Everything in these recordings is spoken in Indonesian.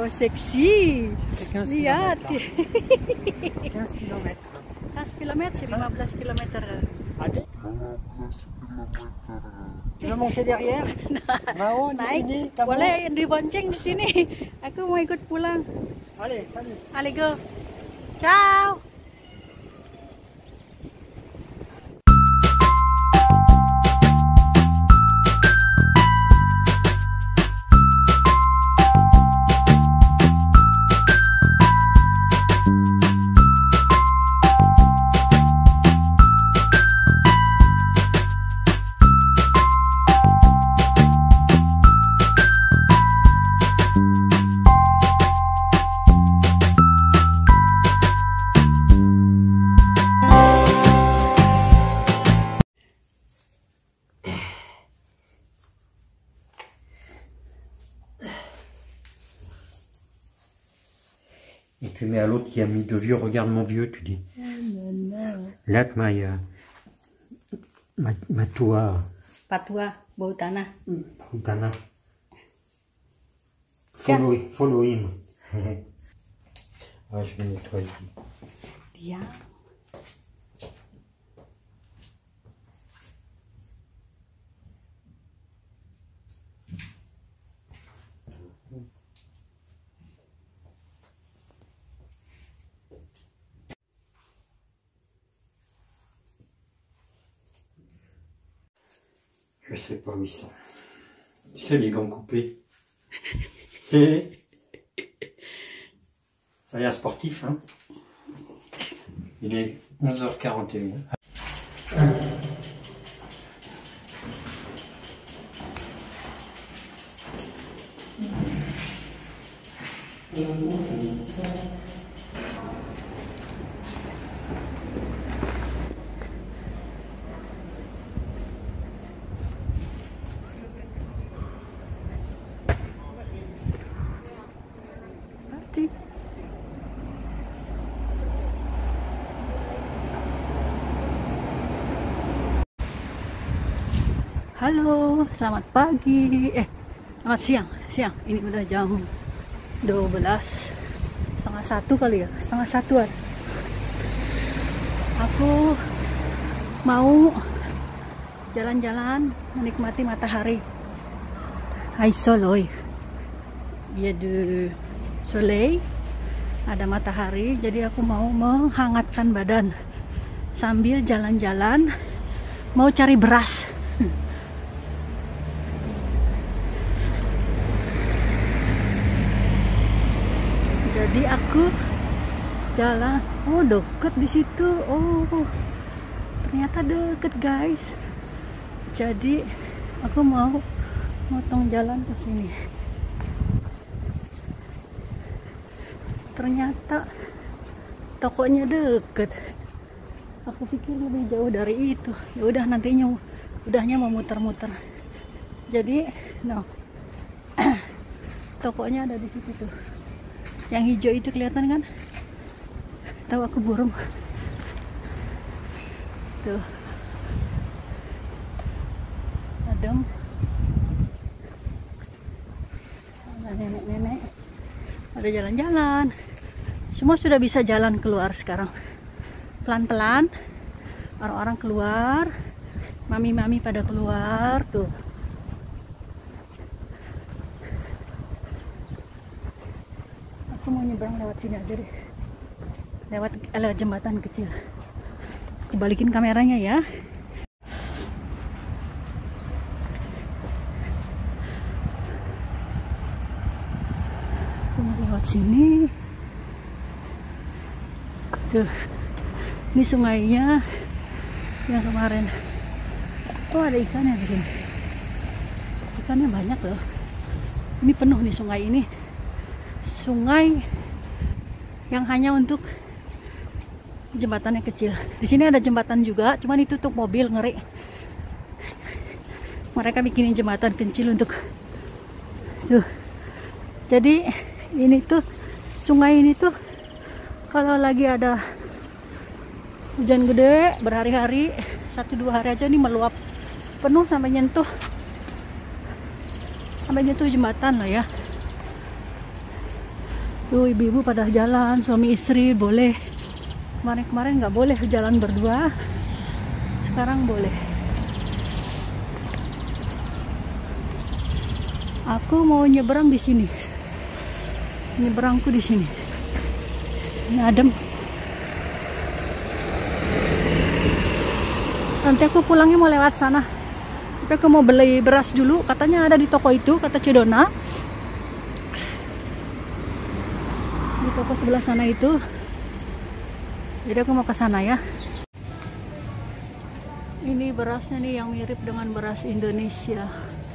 Oh, seksi. Lihat. 15 km. 15 km sih, 15 km. Ada? Tu veux monter derrière? Mau di Naik. sini? Kamu? Boleh dibonceng di sini. Aku mau ikut pulang. Allez, salut. Allez, go. Ciao. Et tu mets à l'autre qui a mis de vieux, regarde mon vieux, tu dis. Let ma tua. Patua, bau tanah. Utana. Follow him. Ah, je vais nettoyer. Dia. Je sais pas où ils sont. Tu sais, les gants coupés. Ça y est, sportif, hein. Il est 11h41. Parti. Halo, selamat pagi. Selamat siang. Ini udah jam 12. Setengah 1 kali ya, setengah 1-an. Aku mau jalan-jalan menikmati matahari. Hai Soloy. Iya de soleil, ada matahari, jadi aku mau menghangatkan badan sambil jalan-jalan, mau cari beras. Jadi aku jalan, oh deket di situ, oh ternyata deket guys. Jadi aku mau motong jalan ke sini. Ternyata tokonya deket. Aku pikir lebih jauh dari itu. Ya udah nantinya udahnya mau muter-muter. Jadi no. Tokonya ada di situ tuh. Yang hijau itu kelihatan kan? Tahu aku burung. Tuh. Adem. Ada nenek-nenek. Ada jalan-jalan. Semua sudah bisa jalan keluar sekarang. Pelan-pelan. Orang-orang keluar. Mami-mami pada keluar tuh. Aku mau nyebrang lewat sini aja deh. Lewat jembatan kecil. Aku balikin kameranya ya. Aku mau lewat sini. Tuh. Ini sungainya yang kemarin. Oh, ada ikannya di sini. Ikannya banyak loh. Ini penuh nih sungai ini. Sungai yang hanya untuk jembatannya kecil. Di sini ada jembatan juga, cuman itu untuk mobil, ngeri. Mereka bikinin jembatan kecil untuk tuh. Jadi ini tuh sungai ini tuh kalau lagi ada hujan gede berhari-hari, 1-2 hari aja nih meluap penuh sampai nyentuh jembatan lah ya. Tuh ibu-ibu pada jalan, suami istri boleh. Kemarin-kemarin nggak boleh jalan berdua, sekarang boleh. Aku mau nyeberang di sini. Nyeberangku di sini. Ini adem. Nanti aku pulangnya mau lewat sana. Tapi aku mau beli beras dulu. Katanya ada di toko itu, kata Cedona. Di toko sebelah sana itu. Jadi aku mau ke sana ya. Ini berasnya nih yang mirip dengan beras Indonesia.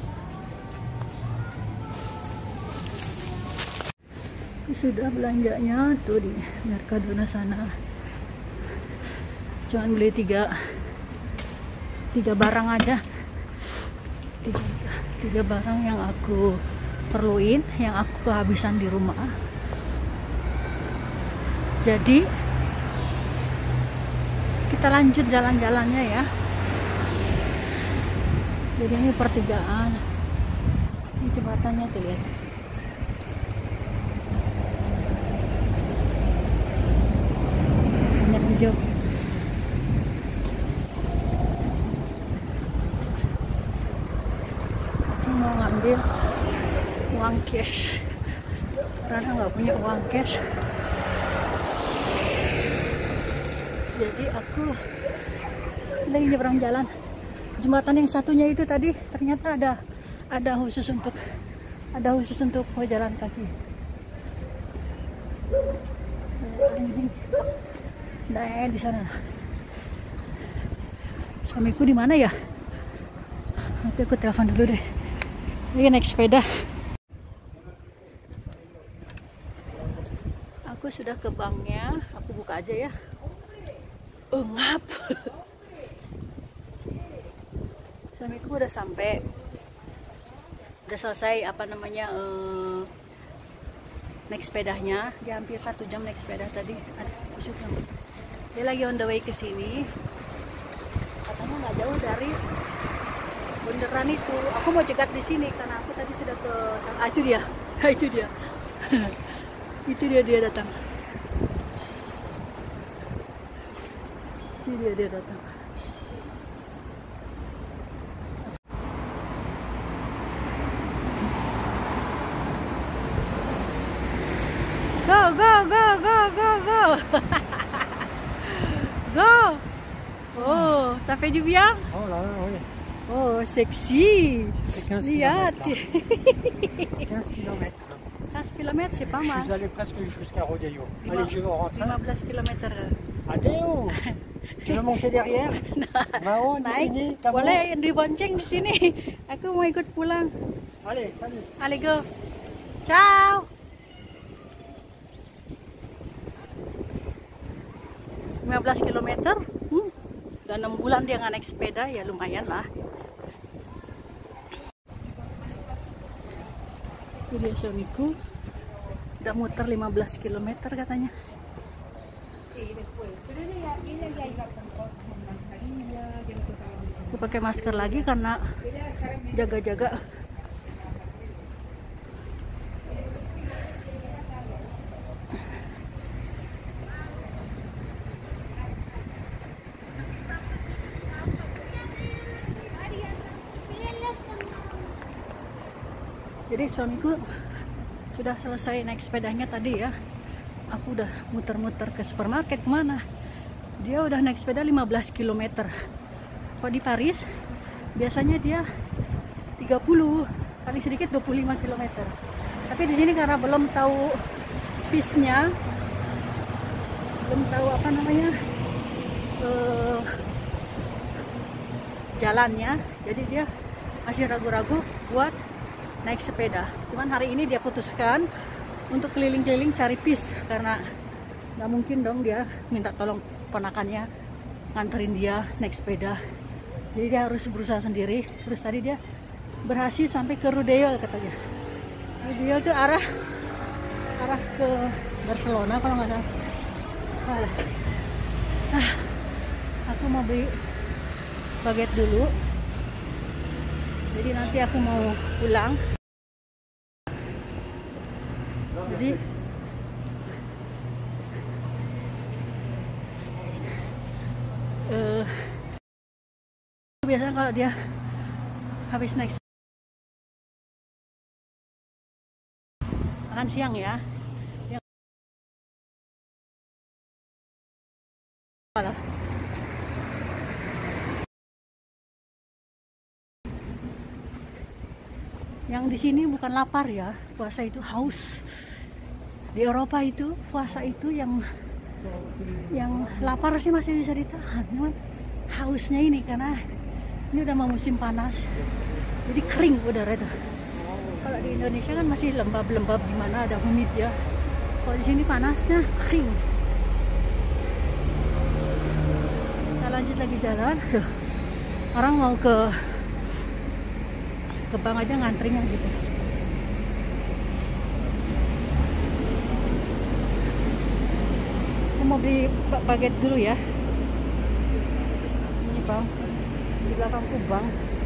Sudah belanjanya tuh di Mercadona sana. Cuman beli tiga barang aja. Tiga barang yang aku perluin, yang aku kehabisan di rumah. Jadi kita lanjut jalan-jalannya ya. Jadi ini pertigaan. Ini jembatannya tuh lihat. Banyak hijau. Aku mau ngambil uang cash karena nggak punya uang cash. Jadi aku lagi nyebrang jalan. Jembatan yang satunya itu tadi ternyata ada khusus untuk pejalan kaki. Anjing. Nah, di sana. Suamiku di mana ya? Nanti aku telepon dulu deh. Ini naik sepeda. Aku sudah ke banknya. Aku buka aja ya. Ngap. Suamiku udah sampai, udah selesai naik sepedanya. Dia hampir 1 jam naik sepeda tadi. Dia lagi on the way ke sini. Katanya nggak jauh dari bundaran itu. Aku mau cegat di sini karena aku tadi sudah ke sana. Itu dia. Itu dia. Itu dia datang. Dia datang. Go. Go. Oh, ça fait du bien? Oh là là, oui. Oh, sexy. C'est 15 Lihat. km. 15 km. 15 km, c'est pas Je mal. suis allé presque jusqu'à Rodeo. Allez, je vais rentrer. 15 km. Adeo. Tu veux monter derrière? Mau di sini, Naik. kamu. Boleh dibonceng di sini. Aku mau ikut pulang. Allez, salut. Allez, go. Ciao. 15 km. Udah 6 bulan dia nggak naik sepeda, ya lumayan lah. Itu dia suamiku. Udah muter 15 km katanya. Aku pakai masker lagi karena jaga-jaga. Jadi suamiku sudah selesai naik sepedanya tadi ya. Aku udah muter-muter ke supermarket kemana. Dia udah naik sepeda 15 km. Kalau di Paris biasanya dia 30, paling sedikit 25 km. Tapi di sini karena belum tahu pace-nya, belum tahu jalannya, jadi dia masih ragu-ragu buat naik sepeda. Cuman hari ini dia putuskan untuk keliling-keliling cari pis karena nggak mungkin dong dia minta tolong ponakannya nganterin dia naik sepeda. Jadi dia harus berusaha sendiri. Terus tadi dia berhasil sampai ke Rodeo katanya. Rodeo itu arah ke Barcelona kalau nggak salah. Aku mau beli baget dulu. Jadi nanti aku mau pulang. Jadi biasanya kalau dia habis naik makan siang ya. Yang di sini bukan lapar ya, puasa itu haus. Di Eropa itu puasa itu yang lapar sih masih bisa ditahan, cuman hausnya ini karena ini udah mau musim panas, jadi kering udara itu. Kalau di Indonesia kan masih lembab-lembab gimana, ada humid ya. Kalau di sini panasnya kering. Kita lanjut lagi jalan. Orang mau ke bank aja ngantrinya gitu. Aku mau beli baget dulu ya. Ini bang, di belakangku bang.